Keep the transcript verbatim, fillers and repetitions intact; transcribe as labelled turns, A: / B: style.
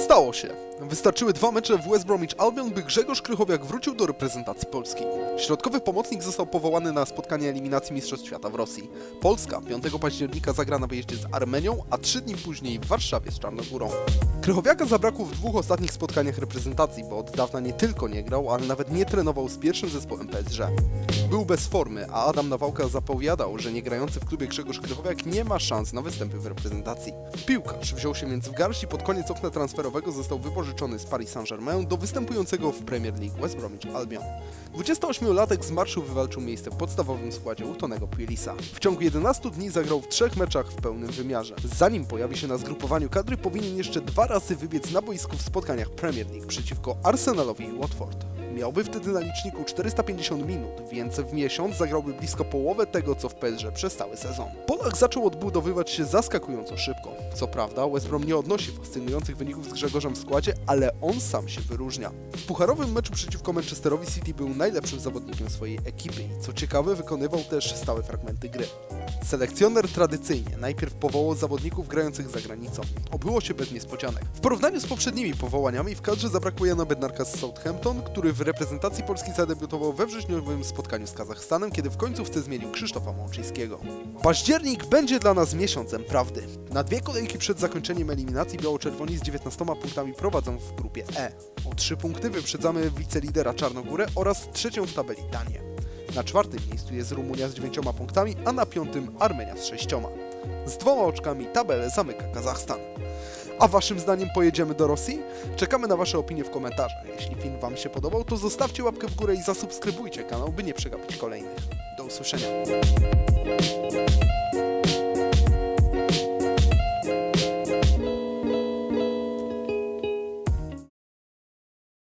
A: Stało się. Wystarczyły dwa mecze w West Bromwich Albion, by Grzegorz Krychowiak wrócił do reprezentacji Polski. Środkowy pomocnik został powołany na spotkanie eliminacji Mistrzostw Świata w Rosji. Polska piątego października zagra na wyjeździe z Armenią, a trzy dni później w Warszawie z Czarnogórą. Krychowiaka zabrakło w dwóch ostatnich spotkaniach reprezentacji, bo od dawna nie tylko nie grał, ale nawet nie trenował z pierwszym zespołem P S G. Był bez formy, a Adam Nawałka zapowiadał, że niegrający w klubie Grzegorz Krychowiak nie ma szans na występy w reprezentacji. Piłkarz wziął się więc w garść i pod koniec okna transferowego został wypożyczony z Paris Saint-Germain do występującego w Premier League West Bromwich Albion. dwudziestoośmiolatek z marszu wywalczył miejsce w podstawowym składzie u Tonego Puelisa. W ciągu jedenastu dni zagrał w trzech meczach w pełnym wymiarze. Zanim pojawi się na zgrupowaniu kadry, powinien jeszcze dwa razy wybiec na boisku w spotkaniach Premier League przeciwko Arsenalowi i Watford. Miałby wtedy na liczniku czterysta pięćdziesiąt minut, więc w miesiąc zagrałby blisko połowę tego, co w P S G przez cały sezon. Polak zaczął odbudowywać się zaskakująco szybko. Co prawda, West Brom nie odnosi fascynujących wyników z Grzegorzem w składzie, ale on sam się wyróżnia. W pucharowym meczu przeciwko Manchesterowi City był najlepszym zawodnikiem swojej ekipy i co ciekawe, wykonywał też stałe fragmenty gry. Selekcjoner tradycyjnie najpierw powołał zawodników grających za granicą. Obyło się bez niespodzianek. W porównaniu z poprzednimi powołaniami w kadrze zabrakło Jana Bednarka z Southampton, który w reprezentacji Polski zadebiutował we wrześniowym spotkaniu z Kazachstanem, kiedy w końcówce zmienił Krzysztofa Mączyńskiego. Październik będzie dla nas miesiącem prawdy. Na dwie kolejki przed zakończeniem eliminacji biało-czerwoni z dziewiętnastoma punktami prowadzą w grupie E. O trzy punkty wyprzedzamy wicelidera Czarnogórę oraz trzecią w tabeli Danię. Na czwartym miejscu jest Rumunia z dziewięcioma punktami, a na piątym Armenia z sześcioma. Z dwoma oczkami tabelę zamyka Kazachstan. A waszym zdaniem pojedziemy do Rosji? Czekamy na wasze opinie w komentarzach. Jeśli film wam się podobał, to zostawcie łapkę w górę i zasubskrybujcie kanał, by nie przegapić kolejnych. Do usłyszenia.